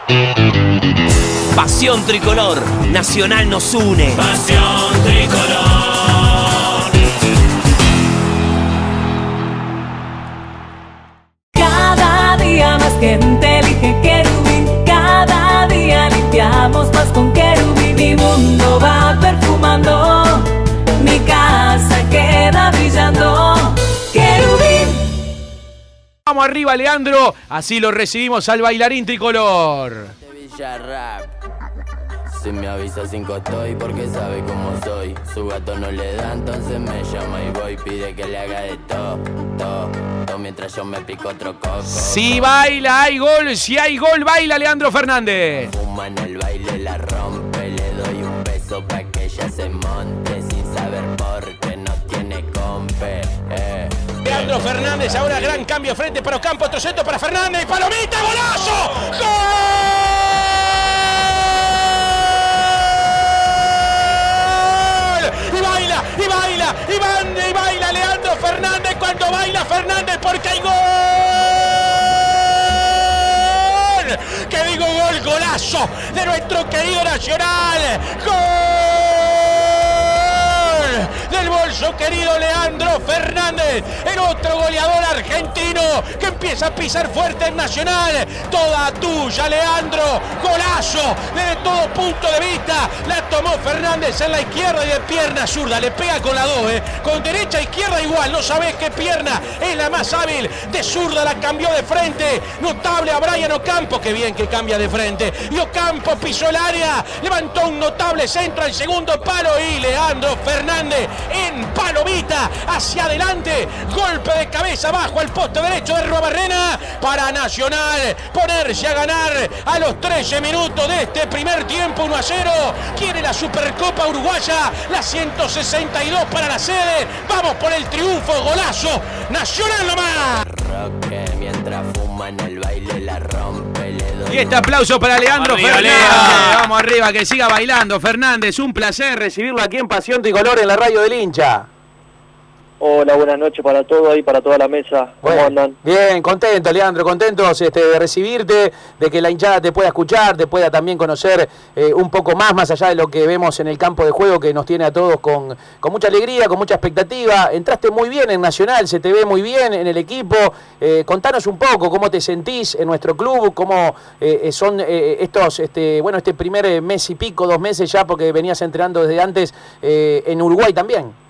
Pasión tricolor, Nacional nos une. Pasión tricolor. Cada día más gente elige Querubín. Cada día limpiamos más con Querubín. Mi mundo va perfumando, mi casa queda brillando. Querubín. Vamos arriba, Leandro. Así lo recibimos al bailarín tricolor. Si me avisa 5 estoy porque sabe cómo soy. Su gato no le da, entonces me llama y voy. Pide que le haga de todo, todo, mientras yo me pico otro coco. Si baila, hay gol. Si hay gol, baila Leandro Fernández. Fuma en el baile, la rompe. Le doy un beso pa' que ella se monte sin saber por qué no tiene compe. Leandro Fernández, ahora gran cambio frente para Ocampo, otro centro para Fernández. ¡Palomita, golazo! ¡Gol! Y baila Leandro Fernández cuando baila Fernández porque hay gol. Que digo gol, golazo de nuestro querido Nacional. Gol del bolso querido Leandro Fernández, el otro goleador argentino que empieza a pisar fuerte en Nacional. Toda tuya, Leandro, golazo desde todo punto de vista. La tomó Fernández en la izquierda y de pierna zurda, le pega con la 2, con derecha e izquierda igual, no sabés qué pierna es la más hábil. De zurda la cambió de frente, notable a Brian Ocampo, que bien que cambia de frente. Y Ocampo pisó el área, levantó un notable centro al segundo palo y Leandro Fernández en palomita hacia adelante, golpe de cabeza bajo el poste derecho de Ruabarrena para Nacional ponerse a ganar a los 13 minutos de este primer tiempo. 1-0, quiere la Supercopa Uruguaya, la 162 para la sede. Vamos por el triunfo, golazo, Nacional nomás. Roque, mientras fuma en el baile, la rompe. Le doy Y este aplauso para Leandro Arriba, Fernández. Lea. Vamos arriba, que siga bailando Fernández. Un placer recibirlo aquí en Pasión Tricolor en la radio del hincha. Hola, buenas noches para todos ahí, para toda la mesa. ¿Cómo Bueno, andan? bien, contento, Leandro, contentos de recibirte, de que la hinchada te pueda escuchar, te pueda también conocer un poco más allá de lo que vemos en el campo de juego, que nos tiene a todos con mucha alegría, con mucha expectativa. Entraste muy bien en Nacional, se te ve muy bien en el equipo. Contanos un poco cómo te sentís en nuestro club, cómo son este primer mes y pico, 2 meses ya, porque venías entrenando desde antes en Uruguay también.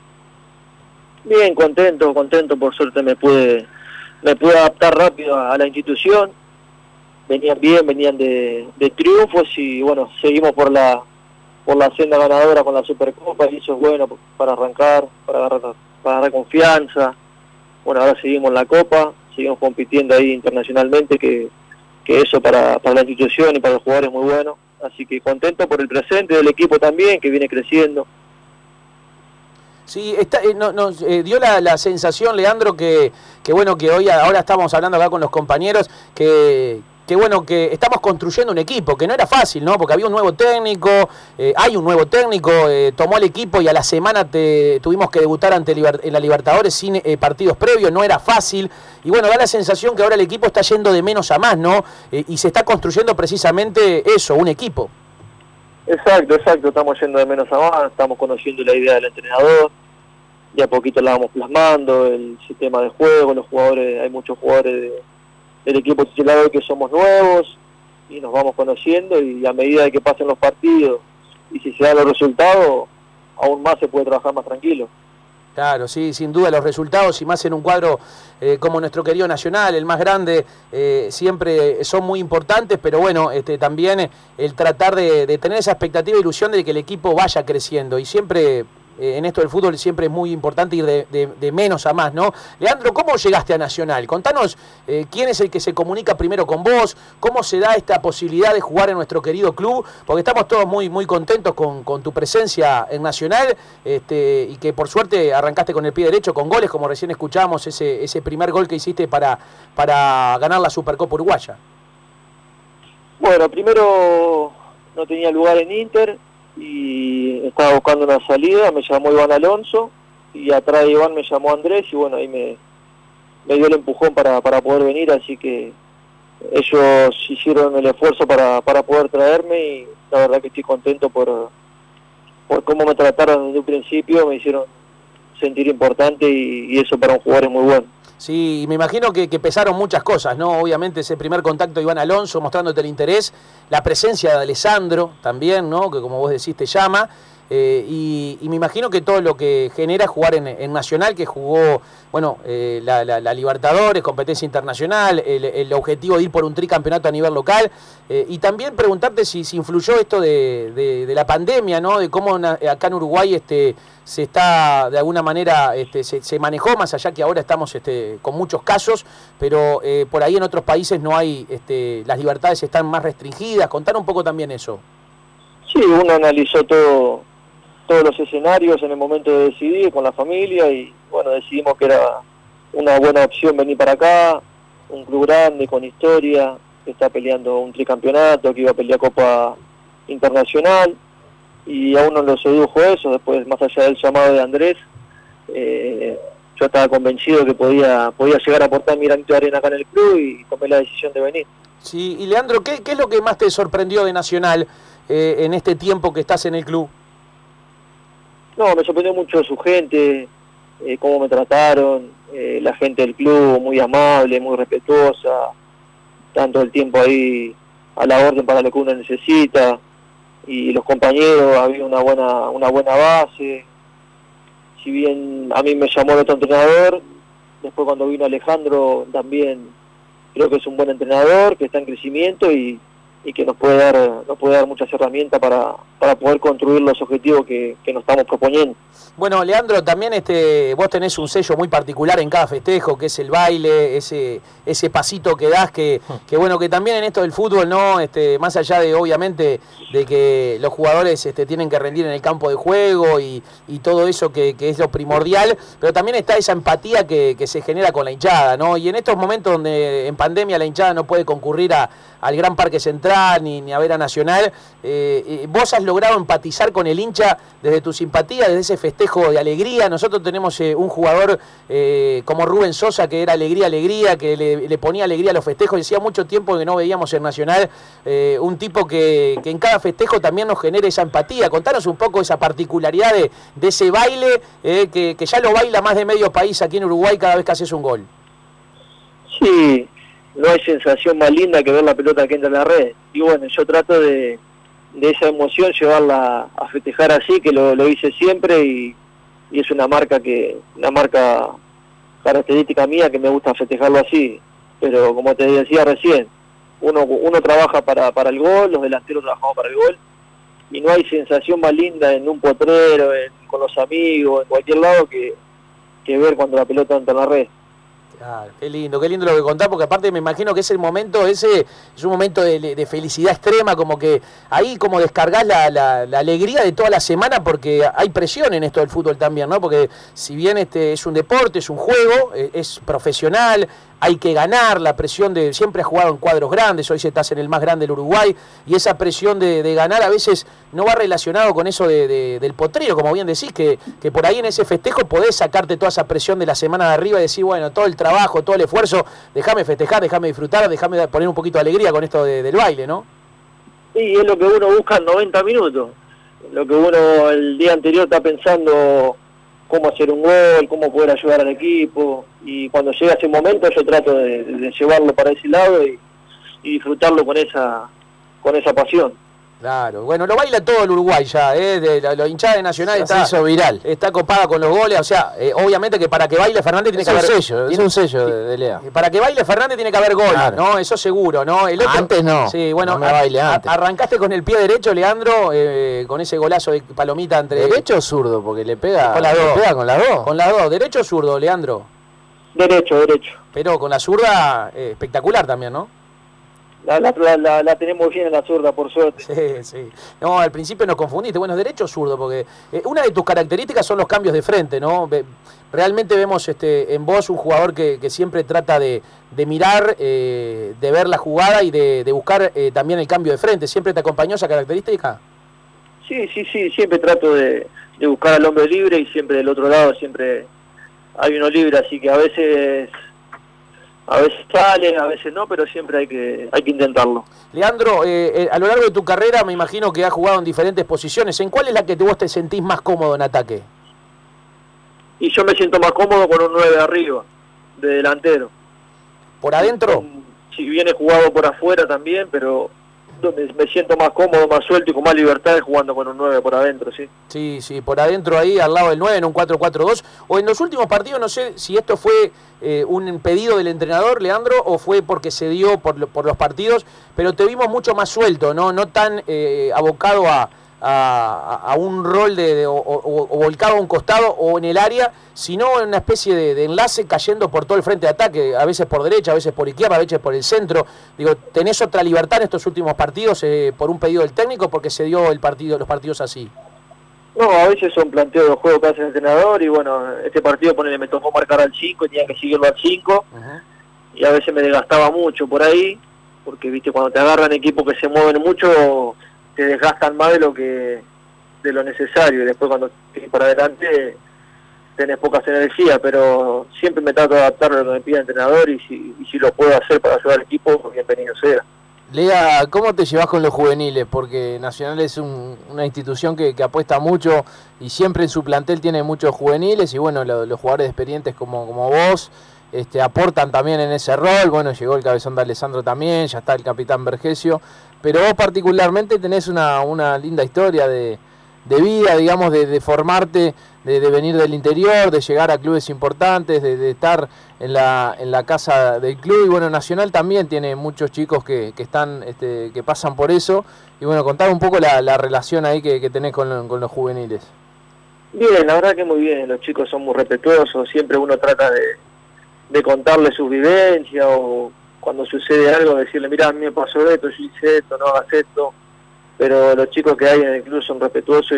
Bien, contento, por suerte me pude adaptar rápido a la institución. Venían bien, venían de triunfos y bueno, seguimos por la senda ganadora con la Supercopa y eso es bueno para arrancar, para agarrar confianza. Bueno, ahora seguimos en la Copa, seguimos compitiendo ahí internacionalmente, que eso para la institución y para los jugadores es muy bueno. Así que contento por el presente del equipo también, que viene creciendo. Sí, nos dio la sensación, Leandro, que bueno, que ahora estamos hablando acá con los compañeros, que bueno, que estamos construyendo un equipo, que no era fácil, ¿no? Porque había un nuevo técnico, hay un nuevo técnico, tomó el equipo y a la semana tuvimos que debutar en la Libertadores sin partidos previos, no era fácil. Y bueno, da la sensación que ahora el equipo está yendo de menos a más, ¿no? Y se está construyendo precisamente eso, un equipo. Exacto, estamos yendo de menos a más, estamos conociendo la idea del entrenador, y a poquito la vamos plasmando, el sistema de juego, los jugadores, hay muchos jugadores del equipo titular hoy que somos nuevos, y nos vamos conociendo, y a medida de que pasen los partidos, y si se dan los resultados, aún más se puede trabajar más tranquilo. Claro, sí, sin duda los resultados, y más en un cuadro como nuestro querido Nacional, el más grande, siempre son muy importantes, pero bueno, también el tratar de tener esa expectativa e ilusión de que el equipo vaya creciendo, y siempre en esto del fútbol siempre es muy importante ir de menos a más, ¿no? Leandro, ¿cómo llegaste a Nacional? Contanos quién es el que se comunica primero con vos, cómo se da esta posibilidad de jugar en nuestro querido club, porque estamos todos muy contentos con tu presencia en Nacional, y que por suerte arrancaste con el pie derecho, con goles, como recién escuchamos, ese primer gol que hiciste para ganar la Supercopa Uruguaya. Bueno, primero no tenía lugar en Inter, y estaba buscando una salida, me llamó Iván Alonso, y atrás de Iván me llamó Andrés, y bueno, ahí me dio el empujón para poder venir, así que ellos hicieron el esfuerzo para poder traerme y la verdad que estoy contento por cómo me trataron desde un principio, me hicieron sentir importante y eso para un jugador es muy bueno. Sí, me imagino que pesaron muchas cosas, ¿no? Obviamente ese primer contacto de Iván Alonso mostrándote el interés, la presencia de Alessandro también, ¿no? Que como vos decís te llama. Y me imagino que todo lo que genera jugar en Nacional, que jugó, bueno, la Libertadores, competencia internacional, el objetivo de ir por un tricampeonato a nivel local, y también preguntarte si influyó esto de la pandemia, ¿no? De cómo acá en Uruguay se está, de alguna manera, se manejó, más allá que ahora estamos con muchos casos, pero por ahí en otros países no hay, las libertades están más restringidas. Contar un poco también eso. Sí, uno analizó todos los escenarios en el momento de decidir con la familia y bueno, decidimos que era una buena opción venir para acá, un club grande con historia, que está peleando un tricampeonato, que iba a pelear Copa Internacional y a uno lo sedujo eso. Después, más allá del llamado de Andrés, yo estaba convencido que podía llegar a aportar mi granito de arena acá en el club y tomé la decisión de venir. Sí, y Leandro, ¿qué es lo que más te sorprendió de Nacional en este tiempo que estás en el club? No, me sorprendió mucho su gente, cómo me trataron, la gente del club muy amable, muy respetuosa, tanto el tiempo ahí a la orden para lo que uno necesita, y los compañeros, había una buena base. Si bien a mí me llamó el otro entrenador, después cuando vino Alejandro también creo que es un buen entrenador, que está en crecimiento y que nos puede dar muchas herramientas para poder construir los objetivos que nos estamos proponiendo. Bueno, Leandro, también vos tenés un sello muy particular en cada festejo, que es el baile, ese pasito que das, que bueno, que también en esto del fútbol, ¿no? Más allá de, obviamente, de que los jugadores tienen que rendir en el campo de juego y todo eso que es lo primordial, pero también está esa empatía que se genera con la hinchada, ¿no? Y en estos momentos donde en pandemia la hinchada no puede concurrir al Gran Parque Central ni a ver a Nacional, vos has logrado empatizar con el hincha desde tu simpatía, desde ese festejo de alegría. Nosotros tenemos un jugador como Rubén Sosa, que era alegría, que le ponía alegría a los festejos, y hacía mucho tiempo que no veíamos en Nacional un tipo que en cada festejo también nos genere esa empatía. Contanos un poco esa particularidad de ese baile, que ya lo baila más de medio país aquí en Uruguay cada vez que haces un gol. Sí, no hay sensación más linda que ver la pelota que entra en la red. Y bueno, yo trato de esa emoción llevarla a festejar así, que lo hice siempre y es una marca característica mía, que me gusta festejarlo así. Pero como te decía recién, uno trabaja para el gol, los delanteros trabajamos para el gol, y no hay sensación más linda en un potrero, con los amigos, en cualquier lado que ver cuando la pelota entra en la red. Claro, qué lindo lo que contás, porque aparte me imagino que es el momento ese, es un momento de felicidad extrema, como que ahí como descargás la alegría de toda la semana, porque hay presión en esto del fútbol también, ¿no? Porque si bien es un deporte, es un juego, es profesional, hay que ganar, la presión de siempre has jugado en cuadros grandes, hoy estás en el más grande del Uruguay, y esa presión de ganar a veces no va relacionado con eso del potrero, como bien decís, que por ahí en ese festejo podés sacarte toda esa presión de la semana de arriba y decir, bueno, todo el trabajo, todo el esfuerzo, déjame festejar, déjame disfrutar, déjame poner un poquito de alegría con esto del baile, ¿no? Sí, es lo que uno busca en 90 minutos, lo que uno el día anterior está pensando cómo hacer un gol, cómo poder ayudar al equipo, y cuando llega ese momento yo trato de llevarlo para ese lado y disfrutarlo con esa pasión. Claro, bueno, lo baila todo el Uruguay ya, la hinchada de Nacional se hizo viral. Está copada con los goles, o sea, obviamente que para que baile Fernández tiene que haber... Es un sello de Lea. Para que baile Fernández tiene que haber gol, claro, ¿no? Eso seguro, ¿no? El otro, antes no. Sí, bueno, no me baile antes. Arrancaste con el pie derecho, Leandro, con ese golazo de palomita entre... ¿Derecho o zurdo? Porque le pega con las dos. Le pega con las dos. Con las dos, ¿derecho o zurdo, Leandro? Derecho. Pero con la zurda, espectacular también, ¿no? La tenemos bien en la zurda, por suerte. Sí. No, al principio nos confundiste. Bueno, derecho o zurdo, porque una de tus características son los cambios de frente, ¿no? Realmente vemos en vos un jugador que siempre trata de mirar, de ver la jugada y de buscar también el cambio de frente. ¿Siempre te acompañó esa característica? Sí. Siempre trato de buscar al hombre libre y siempre del otro lado siempre hay uno libre, así que a veces A veces sale, a veces no, pero siempre hay que intentarlo. Leandro, a lo largo de tu carrera me imagino que has jugado en diferentes posiciones. ¿En cuál es la que vos te sentís más cómodo en ataque? Y yo me siento más cómodo con un 9 arriba, de delantero. ¿Por adentro? Si bien he jugado por afuera también, pero donde me siento más cómodo, más suelto y con más libertad es jugando con un 9 por adentro, sí. Sí, sí, por adentro ahí, al lado del 9, en un 4-4-2. O en los últimos partidos, no sé si esto fue un pedido del entrenador, Leandro, o fue porque se dio por los partidos, pero te vimos mucho más suelto, no tan abocado a un rol o volcado a un costado o en el área, sino en una especie de enlace cayendo por todo el frente de ataque, a veces por derecha, a veces por izquierda, a veces por el centro. Digo, ¿tenés otra libertad en estos últimos partidos por un pedido del técnico porque se dio los partidos así? No, a veces son planteos de juego que hace el entrenador y bueno, este partido me tocó marcar al 5 y tenía que seguirlo al 5 y a veces me desgastaba mucho por ahí, porque viste cuando te agarran equipos que se mueven mucho te desgastan más de lo necesario y después cuando te para adelante tenés pocas energías, pero siempre me trato de adaptar a lo que me pide el entrenador y si lo puedo hacer para ayudar al equipo, bienvenido sea. Lea, ¿cómo te llevas con los juveniles? Porque Nacional es una institución que apuesta mucho y siempre en su plantel tiene muchos juveniles y bueno, los jugadores experientes como vos aportan también en ese rol. Bueno, llegó el cabezón de Alessandro también, ya está el capitán Vergesio, pero vos particularmente tenés una linda historia de vida, digamos, de formarte, de venir del interior, de llegar a clubes importantes, de estar en la casa del club. Y bueno, Nacional también tiene muchos chicos que están que pasan por eso. Y bueno, contar un poco la relación ahí que tenés con los juveniles. Bien, la verdad que muy bien, los chicos son muy respetuosos, siempre uno trata de contarles sus vivencias o cuando sucede algo decirle, mira, a mí me pasó esto, yo hice esto, no hagas esto. Pero los chicos que hay en el club son respetuosos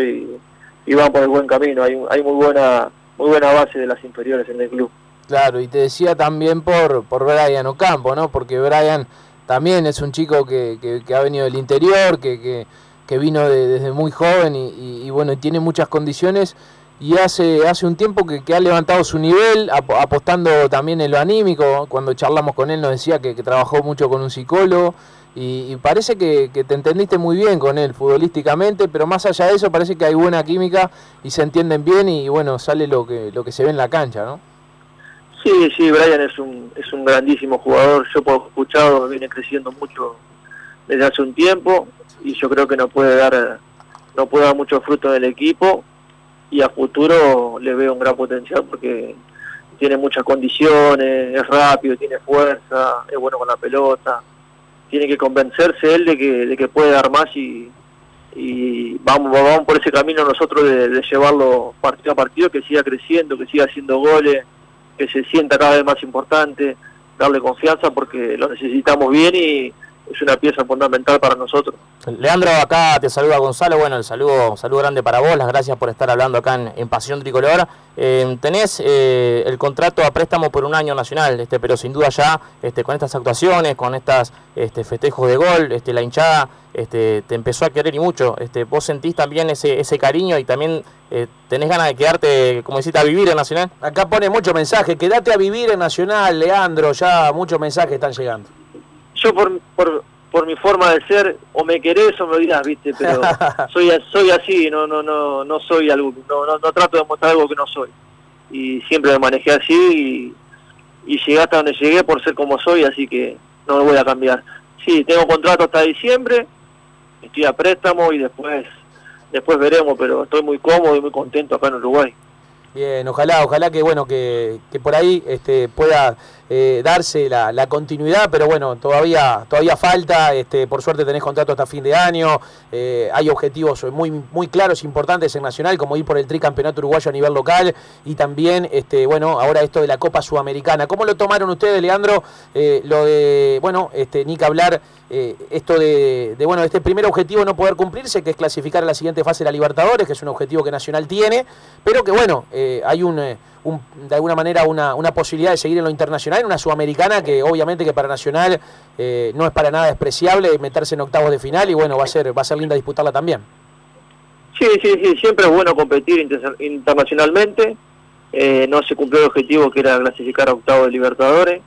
y van por el buen camino. Hay muy buena base de las inferiores en el club. Claro, y te decía también por Brian Ocampo, ¿no? Porque Brian también es un chico que ha venido del interior, que vino desde muy joven y bueno, tiene muchas condiciones y hace un tiempo que ha levantado su nivel, apostando también en lo anímico. Cuando charlamos con él nos decía que trabajó mucho con un psicólogo. Y parece que te entendiste muy bien con él futbolísticamente, pero más allá de eso parece que hay buena química y se entienden bien y bueno, sale lo que se ve en la cancha, ¿no? Sí, Brian es un grandísimo jugador, yo por escuchado viene creciendo mucho desde hace un tiempo y yo creo que no puede dar mucho fruto en el equipo y a futuro le veo un gran potencial porque tiene muchas condiciones, es rápido, tiene fuerza, es bueno con la pelota. Tiene que convencerse él de que puede dar más y vamos por ese camino nosotros de llevarlo partido a partido, que siga creciendo, que siga haciendo goles, que se sienta cada vez más importante, darle confianza porque lo necesitamos bien y es una pieza fundamental para nosotros. Leandro, acá te saluda Gonzalo. Bueno, el saludo grande para vos, las gracias por estar hablando acá en Pasión Tricolor. Tenés el contrato a préstamo por un año Nacional, pero sin duda ya con estas actuaciones, con estas festejos de gol, la hinchada te empezó a querer y mucho. ¿Vos sentís también ese cariño y también tenés ganas de quedarte, como decís, a vivir en Nacional? Acá pone mucho mensaje, quedate a vivir en Nacional, Leandro, ya muchos mensajes están llegando. Yo por mi forma de ser, o me querés o me odias, viste, pero soy así, no soy algo, no trato de mostrar algo que no soy. Y siempre me manejé así y llegué hasta donde llegué por ser como soy, así que no lo voy a cambiar. Sí, tengo contrato hasta diciembre, estoy a préstamo y después veremos, pero estoy muy cómodo y muy contento acá en Uruguay. Bien, ojalá que bueno que por ahí pueda darse la continuidad, pero bueno, todavía falta, por suerte tenés contrato hasta fin de año, hay objetivos muy claros, importantes en Nacional, como ir por el tricampeonato uruguayo a nivel local y también, bueno, ahora esto de la Copa Sudamericana. ¿Cómo lo tomaron ustedes, Leandro? Lo de, bueno, ni que hablar, esto de bueno, este primer objetivo no poder cumplirse, que es clasificar a la siguiente fase de la Libertadores, que es un objetivo que Nacional tiene, pero que bueno, hay de alguna manera una posibilidad de seguir en lo internacional, en una Sudamericana que obviamente que para Nacional no es para nada despreciable meterse en octavos de final y bueno, va a ser linda disputarla también. Sí, siempre es bueno competir internacionalmente, no se cumplió el objetivo que era clasificar a octavos de Libertadores,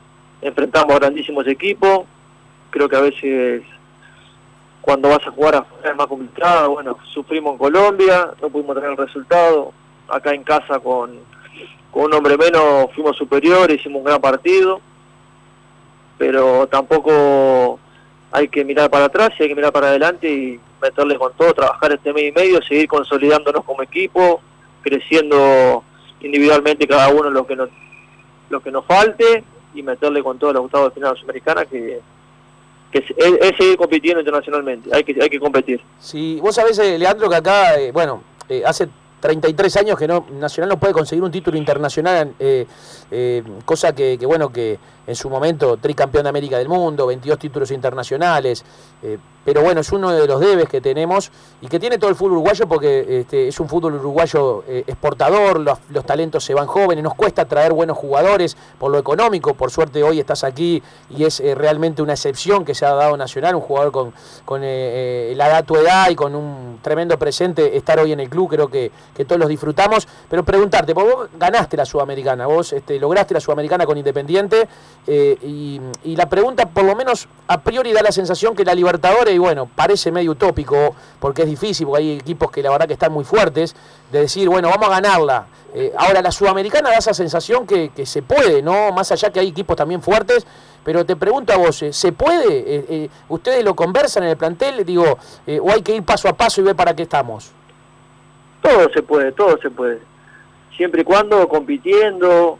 enfrentamos a grandísimos equipos. Creo que a veces cuando vas a jugar afuera es más complicado. Bueno, sufrimos en Colombia, no pudimos tener el resultado. Acá en casa con un hombre menos fuimos superiores, hicimos un gran partido, pero tampoco hay que mirar para atrás y hay que mirar para adelante y meterle con todo, trabajar este mes y medio, seguir consolidándonos como equipo, creciendo individualmente cada uno lo que nos falte y meterle con todo los octavos de final sudamericana que es seguir compitiendo internacionalmente, hay que competir. Sí, vos sabés, Leandro, que acá, hace 33 años que Nacional no puede conseguir un título internacional, cosa que en su momento tricampeón de América del Mundo, 22 títulos internacionales, pero bueno, es uno de los debes que tenemos y que tiene todo el fútbol uruguayo porque es un fútbol uruguayo exportador, los talentos se van jóvenes, nos cuesta traer buenos jugadores por lo económico, por suerte hoy estás aquí y es realmente una excepción que se ha dado Nacional, un jugador con tu edad y con un tremendo presente, estar hoy en el club, creo que todos los disfrutamos, pero preguntarte, vos ganaste la Sudamericana, vos lograste la Sudamericana con Independiente, y la pregunta por lo menos a priori da la sensación que la Libertadores, y bueno, parece medio utópico porque es difícil, porque hay equipos que la verdad que están muy fuertes, de decir, bueno, vamos a ganarla. Ahora la Sudamericana da esa sensación que se puede, ¿no? Más allá que hay equipos también fuertes, pero te pregunto a vos, ¿se puede? ¿Ustedes lo conversan en el plantel? Digo, ¿o hay que ir paso a paso y ver para qué estamos? Todo se puede. Siempre y cuando compitiendo,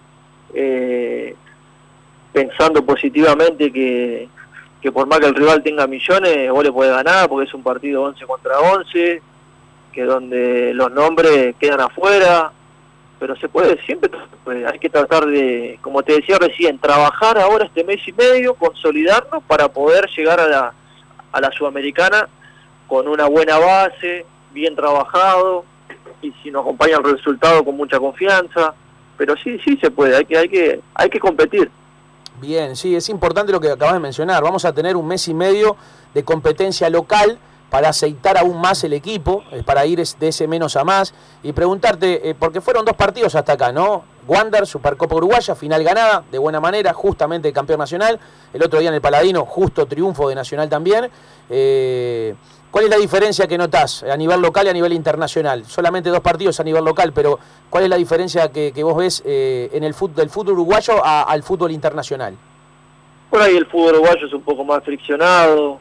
pensando positivamente que por más que el rival tenga millones, vos le podés ganar, porque es un partido 11 contra 11, que donde los nombres quedan afuera, pero se puede, siempre se puede. Hay que tratar de, como te decía recién, trabajar ahora este mes y medio, consolidarnos para poder llegar a la Sudamericana con una buena base, bien trabajado, y si nos acompaña el resultado con mucha confianza, pero sí se puede, hay que competir. Bien, sí, es importante lo que acabas de mencionar. Vamos a tener un mes y medio de competencia local para aceitar aún más el equipo, para ir de ese menos a más. Y preguntarte, porque fueron 2 partidos hasta acá, ¿no? Wander, Supercopa Uruguaya, final ganada, de buena manera, justamente campeón nacional. El otro día en el Paladino, justo triunfo de Nacional también. ¿Cuál es la diferencia que notás a nivel local y a nivel internacional? Solamente 2 partidos a nivel local, pero ¿cuál es la diferencia que vos ves en el del fútbol uruguayo al fútbol internacional? Por ahí el fútbol uruguayo es un poco más friccionado,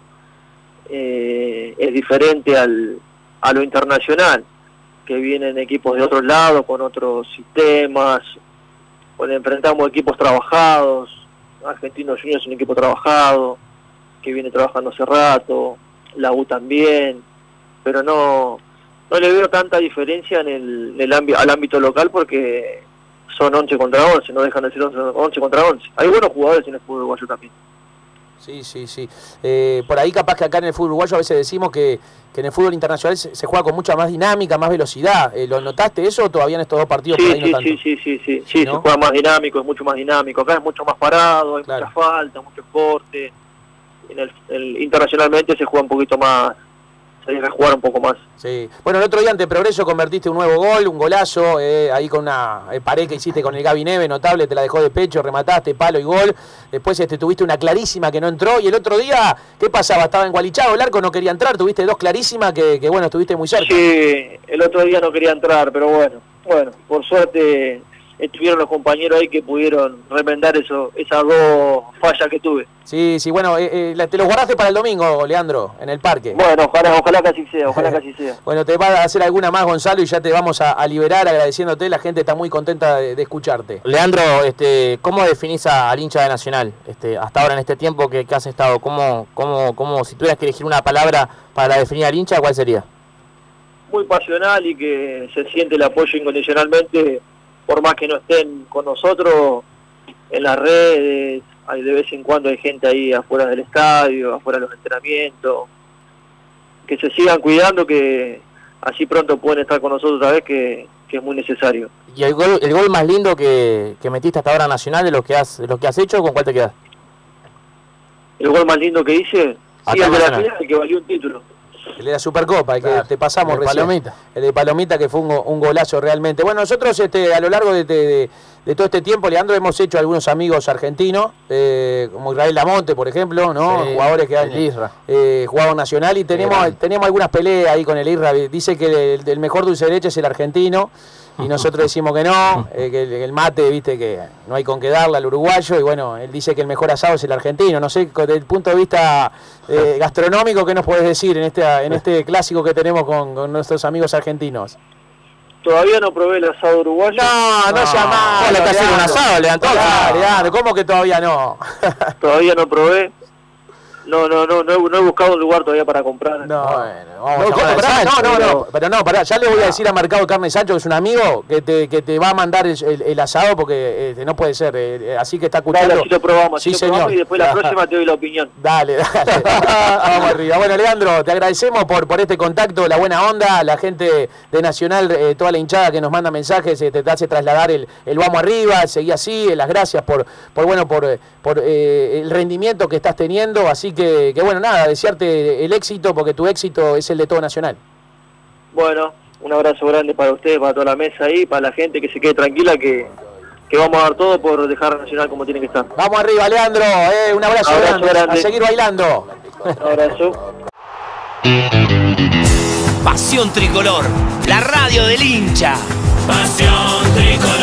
es diferente a lo internacional, que vienen equipos de otros lados, con otros sistemas, cuando enfrentamos equipos trabajados. Argentinos Juniors es un equipo trabajado, que viene trabajando hace rato, la U también, pero no le veo tanta diferencia al ámbito local porque son 11 contra 11, no dejan de ser 11 contra 11. Hay buenos jugadores en el fútbol uruguayo también. Sí. Por ahí capaz que acá en el fútbol uruguayo a veces decimos que en el fútbol internacional se juega con mucha más dinámica, más velocidad. ¿Lo notaste eso o todavía en estos 2 partidos por ahí no tanto? Sí, ¿no? Se juega más dinámico, es mucho más dinámico. Acá es mucho más parado, hay mucha falta, mucho corte. Internacionalmente se juega un poquito más, se deja jugar un poco más. Sí. Bueno, el otro día ante Progreso convertiste un nuevo gol, un golazo, ahí con una pared que hiciste con el Gaby Neve, notable, te la dejó de pecho, remataste, palo y gol. Después tuviste una clarísima que no entró, y el otro día, ¿qué pasaba? Estaba engualichado, el arco no quería entrar, tuviste 2 clarísimas que bueno, estuviste muy cerca. Sí, el otro día no quería entrar, pero bueno, por suerte estuvieron los compañeros ahí que pudieron remendar esas 2 fallas que tuve. Sí, bueno, te los guardaste para el domingo, Leandro, en el parque. Bueno, ojalá que así sea, Bueno, te va a hacer alguna más, Gonzalo, y ya te vamos a liberar agradeciéndote, la gente está muy contenta de escucharte. Leandro, ¿cómo definís al hincha de Nacional? Hasta ahora en este tiempo que has estado, ¿cómo, si tuvieras que elegir una palabra para definir al hincha, cuál sería? Muy pasional y que se siente el apoyo incondicionalmente, por más que no estén con nosotros en las redes, de vez en cuando hay gente ahí afuera del estadio, afuera de los entrenamientos, que se sigan cuidando, que así pronto pueden estar con nosotros otra vez, que es muy necesario. ¿Y el gol más lindo que metiste hasta ahora Nacional de los que has hecho, con cuál te quedas? ¿El gol más lindo que hice? Sí, el de la final, que valió un título. El de la Supercopa, el Claro, que te pasamos el de recién. Palomita. El de Palomita, que fue un golazo realmente. Bueno, nosotros a lo largo de todo este tiempo, Leandro, hemos hecho algunos amigos argentinos, como Israel Lamonte, por ejemplo, ¿no? Sí, Jugadores que han el Isra. jugado nacional, y tenemos algunas peleas ahí con el Isra. Dice que el mejor dulce de leche es el argentino, y nosotros decimos que no, que el mate, viste, que no hay con qué darle al uruguayo, y bueno, él dice que el mejor asado es el argentino. No sé, desde el punto de vista gastronómico, ¿qué nos podés decir en este clásico que tenemos con nuestros amigos argentinos? Todavía no probé el asado uruguayo. No sea malo, Vos le estás haciendo un asado, Leandro. Leandro, ¿cómo que todavía no? Todavía no probé. No he buscado un lugar todavía para comprar. No. Bueno, No, vamos a ¿cómo? llamar a Pará, Sancho, pero no, pará, ya le voy a decir a Mercado Carne Sancho, que es un amigo, que te va a mandar el asado, porque no puede ser, así que está escuchando. Dale, así lo probamos, Sí, lo señor. probamos y después la próxima te doy la opinión. Dale. Vamos arriba. Bueno, Leandro, te agradecemos por este contacto, la buena onda, la gente de Nacional, toda la hinchada que nos manda mensajes, te hace trasladar el vamos arriba, seguí así, las gracias por el rendimiento que estás teniendo, así que bueno, nada, desearte el éxito, porque tu éxito es el de todo Nacional. Bueno, un abrazo grande para ustedes, para toda la mesa ahí, para la gente, que se quede tranquila, que vamos a dar todo por dejar a Nacional como tiene que estar. Vamos arriba, Leandro, un abrazo grande, a seguir bailando. Un abrazo. Pasión Tricolor, la radio del hincha. Pasión tricolor.